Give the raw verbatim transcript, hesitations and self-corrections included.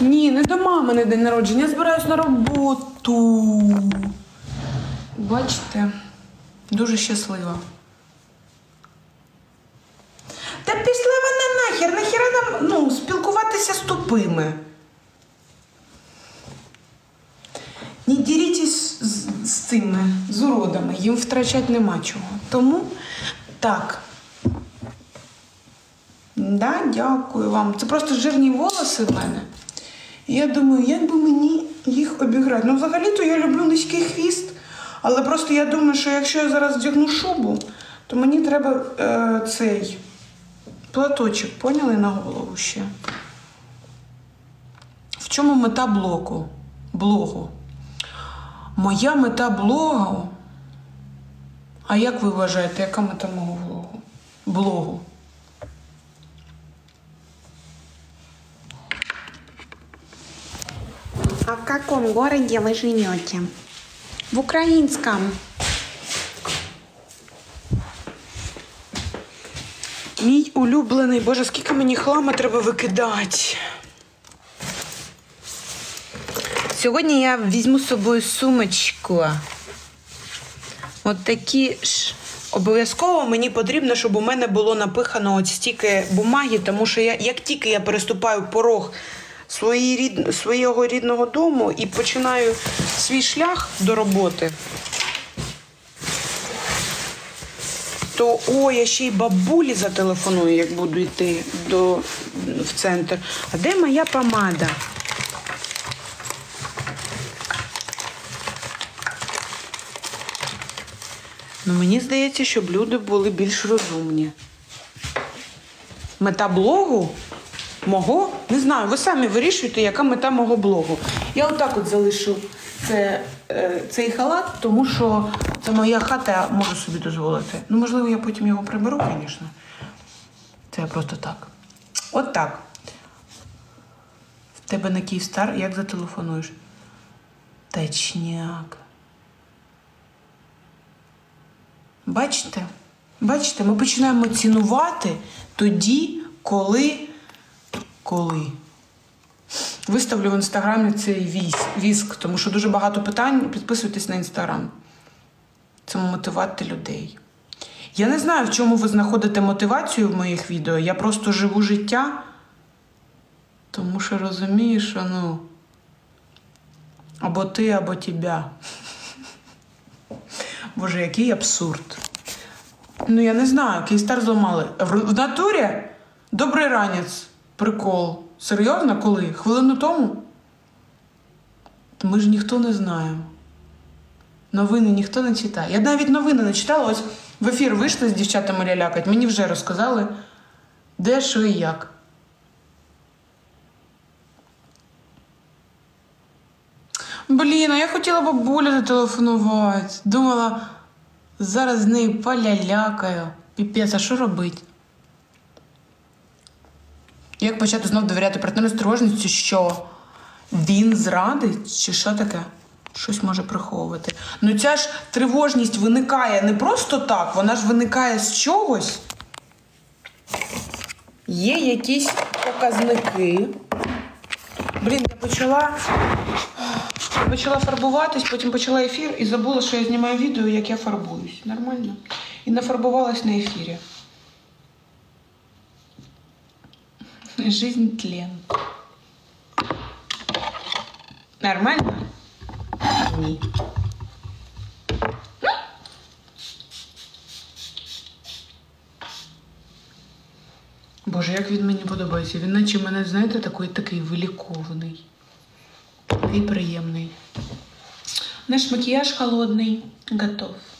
Ні, не до мами на день народження, я збираюсь на роботу. Бачите, дуже щаслива. Та пішла вона нахер, нахіра нам, ну, спілкуватися з тупими. Не ділітесь з, з, з цими, з уродами, їм втрачати нема чого. Тому так. Да, дякую вам. Це просто жирні волоси в мене. І я думаю, як би мені їх обіграти. Ну, взагалі-то я люблю низький хвіст, але просто я думаю, що якщо я зараз вдягну шубу, то мені треба е, цей платочок, поняли, на голову ще. В чому мета блоку? Блогу? Моя мета блогу? А як ви вважаєте, яка мета мого блогу? Блогу? А в каком городе вы живете? В украинском. Мій улюблений, боже, скільки мені хлама треба викидати. Сьогодні я візьму з собою сумочку. От такі ж. Обов'язково мені потрібно, щоб у мене було напихано от стільки бумаги, тому що я, як тільки я переступаю порог свої рід... свого рідного дому і починаю свій шлях до роботи, то, о, я ще й бабулі зателефоную, як буду йти до... в центр. А де моя помада? Ну, мені здається, щоб люди були більш розумні. Мета блогу мого? Не знаю, ви самі вирішуєте, яка мета мого блогу. Я отак от залишу це, е, цей халат, тому що це моя хата, я можу собі дозволити. Ну, можливо, я потім його приберу, звісно. Це я просто так. От так. В тебе на Київстар, як зателефонуєш? Точняк. Бачите? Бачите, ми починаємо цінувати тоді, коли... Коли? Виставлю в інстаграмі цей віск, віск, тому що дуже багато питань. Підписуйтесь на інстаграм. Це мотивувати людей. Я не знаю, в чому ви знаходите мотивацію в моїх відео. Я просто живу життя, тому що розумію, що, ну, або ти, або тебе. Боже, який абсурд. Ну, я не знаю, Київстар зламали. В натурі? Добрий ранець. Прикол. Серйозно? Коли? Хвилину тому? Ми ж ніхто не знаємо. Новини ніхто не читає. Я навіть новини не читала. Ось в ефір вийшли з дівчатами лялякать. Мені вже розказали, де, що і як. Блін, а я хотіла бабулі зателефонувати. Думала, зараз з нею полялякаю. Піпець, а що робити? Як почати знов довіряти партнеру з тривожністю, що він зрадить? Чи що таке? Щось може приховувати. Ну ця ж тривожність виникає не просто так, вона ж виникає з чогось. Є якісь показники. Блін, я почала... Я почала фарбуватись, потім почала ефір і забула, що я знімаю відео, як я фарбуюсь. Нормально? І нафарбувалась на ефірі. Жизнь тлен. Нормально? Ні. Боже, як він мені подобається. Він наче мене, знаєте, такий, такий вилікований. Такий приємний. Наш макіяж холодний готов.